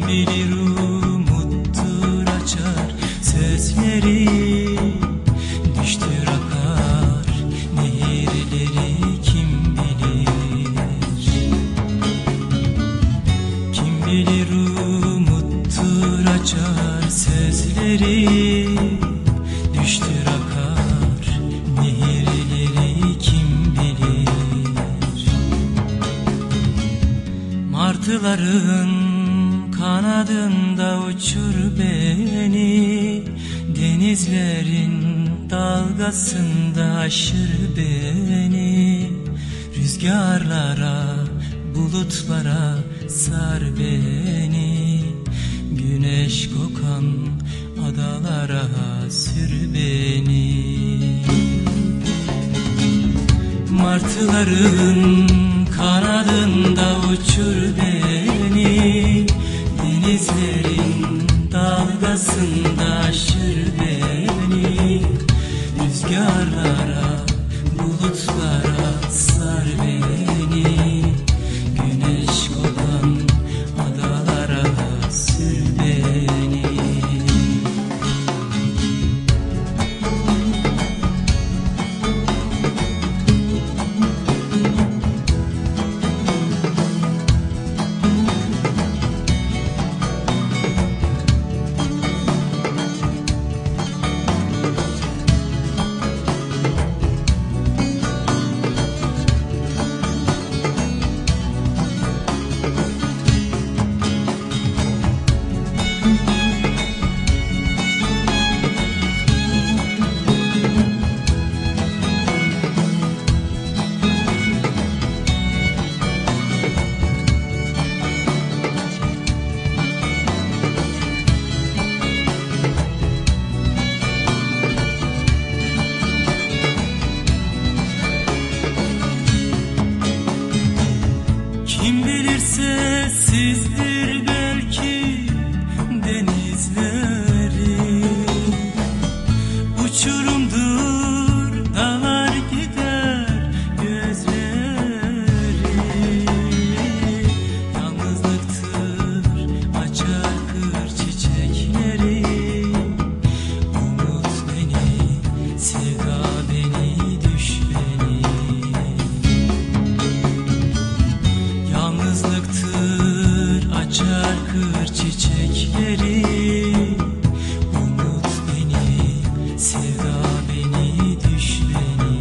bilir umuttur açar sözleri, düştür akar nehirleri kim bilir. Kim bilir umuttur açar sözleri, düştür akar nehirleri kim bilir. Martıların kanadında uçur beni, denizlerin dalgasında aşır beni. Rüzgarlara, bulutlara sar beni, güneş kokan adalara sür beni. Martıların kanadında uçur beni, denizlerin dalgasında aşır beni. Rüzgarlara, bulutlara sar beni, güneş kokan adalara sür beni. Kim bilir sessizdir belki denizleri, uçurumdur dalar gider gözleri. Yalnızlıktır açar kır çiçekleri, umut beni, sevda beni, düş beni. Yalnızlıktır açar kır çiçekleri, umut beni, sevda beni, düş beni.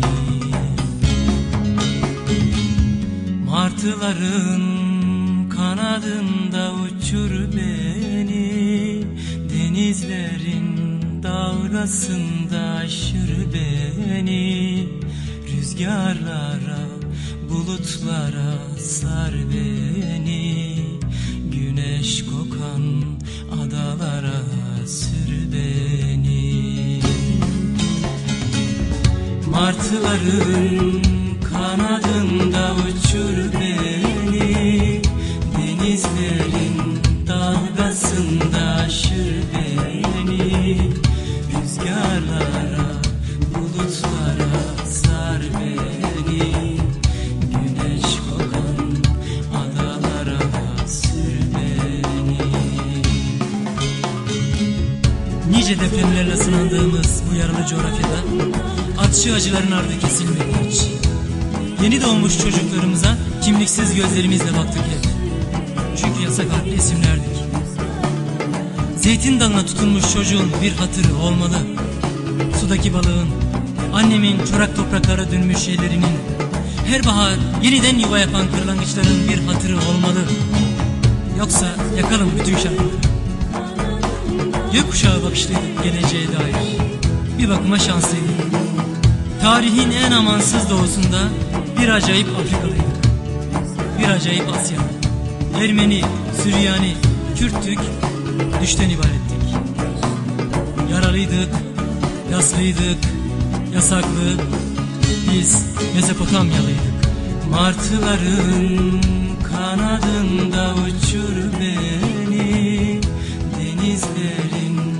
Martıların kanadında uçur beni, denizlerin dalgasında aşır beni. Rüzgarlara, bulutlara sar beni, güneş kokan adalara sür beni. Martıların kanadında uçur beni, denizlerin dalgasında aşır beni. Rüzgarlara, bulutlara sar beni, güneş kokan adalara sür beni. Nice depremlerle sınandığımız bu yaralı coğrafyada atşı acıların ardı kesilmedi hiç. Yeni doğmuş çocuklarımıza kimliksiz gözlerimizle baktık hep. Çünkü yasak harfli isimlerdik. Zeytin dalına tutunmuş çocuğun bir hatırı olmalı. Sudaki balığın, annemin çorak topraklara dönmüş ellerinin, her bahar yeniden yuva yapan kırlangıçların bir hatırı olmalı. Yoksa yakalım bütün şarkıları. Gökkuşağı bakışlıydık geleceğe dair, bir bakıma şanslıydık. Tarihin en amansız doğusunda bir acayip Afrikalıydık, bir acayip Asya. Ermeni, Süryani, Kürttük, düşten ibarettik. Yaralıydık, yaslıydık, yasaklı, biz Mezopotamyalıydık. Martıların kanadında uçur beni, denizlerin